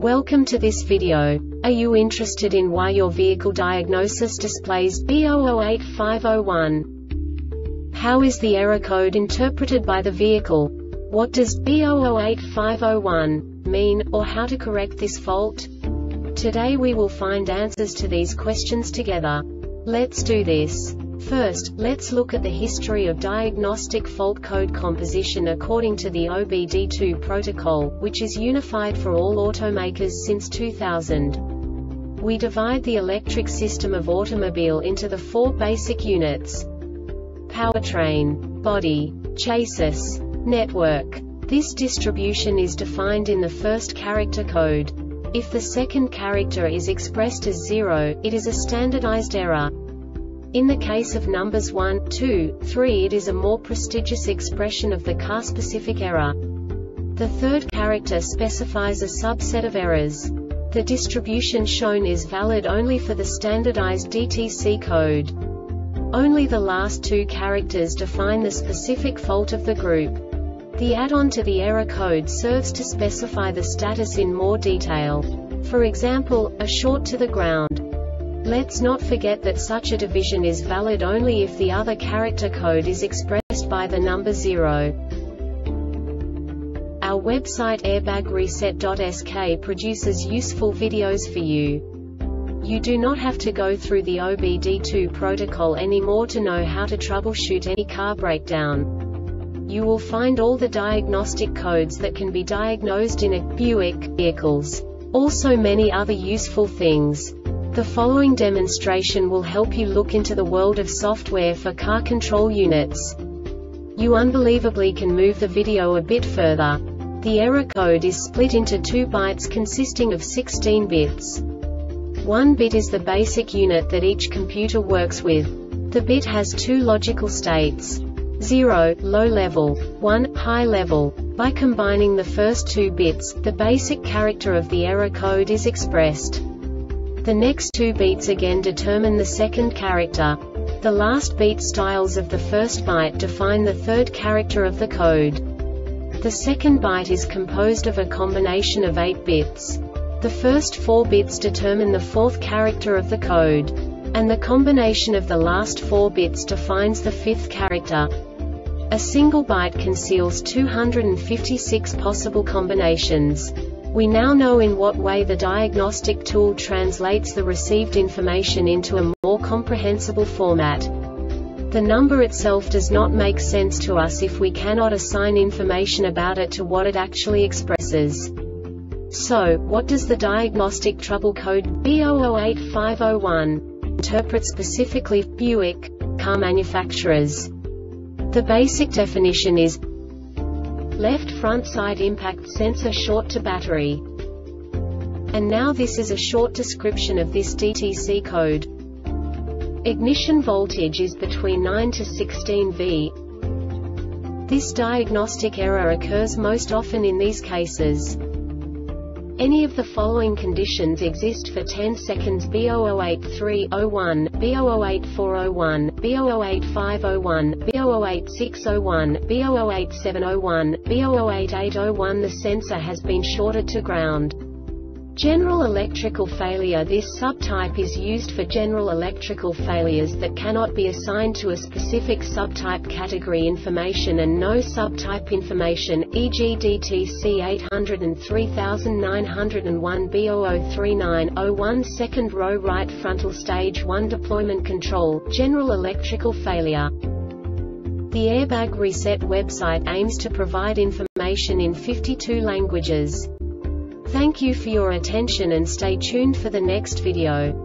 Welcome to this video. Are you interested in why your vehicle diagnosis displays B008501? How is the error code interpreted by the vehicle? What does B008501 mean, or how to correct this fault? Today we will find answers to these questions together. Let's do this. First, let's look at the history of diagnostic fault code composition according to the OBD2 protocol, which is unified for all automakers since 2000. We divide the electric system of automobile into the four basic units: powertrain, body, chassis, network. This distribution is defined in the first character code. If the second character is expressed as 0, it is a standardized error. In the case of numbers 1, 2, 3, it is a more prestigious expression of the car-specific error. The third character specifies a subset of errors. The distribution shown is valid only for the standardized DTC code. Only the last two characters define the specific fault of the group. The add-on to the error code serves to specify the status in more detail. For example, a short to the ground. Let's not forget that such a division is valid only if the other character code is expressed by the number 0. Our website airbagreset.sk produces useful videos for you. You do not have to go through the OBD2 protocol anymore to know how to troubleshoot any car breakdown. You will find all the diagnostic codes that can be diagnosed in a Buick vehicles. Also many other useful things. The following demonstration will help you look into the world of software for car control units. You unbelievably can move the video a bit further. The error code is split into 2 bytes consisting of 16 bits. 1 bit is the basic unit that each computer works with. The bit has 2 logical states: 0, low level, 1, high level. By combining the first 2 bits, the basic character of the error code is expressed. The next 2 beats again determine the second character. The last beat styles of the first byte define the third character of the code. The second byte is composed of a combination of 8 bits. The first 4 bits determine the fourth character of the code. And the combination of the last 4 bits defines the fifth character. A single byte conceals 256 possible combinations. We now know in what way the diagnostic tool translates the received information into a more comprehensible format. The number itself does not make sense to us if we cannot assign information about it to what it actually expresses. So, what does the diagnostic trouble code B008501 interpret specifically for Buick car manufacturers? The basic definition is left front side impact sensor short to battery. And now this is a short description of this DTC code. Ignition voltage is between 9 to 16 V. This diagnostic error occurs most often in these cases. Any of the following conditions exist for 10 seconds: B008301, B008401, B008501, B008601, B008701, B008801. The sensor has been shorted to ground. General electrical failure. This subtype is used for general electrical failures that cannot be assigned to a specific subtype category information and no subtype information, e.g. DTC 803901 B003901. Second row right frontal stage 1 deployment control, general electrical failure. The Airbag Reset website aims to provide information in 52 languages. Thank you for your attention and stay tuned for the next video.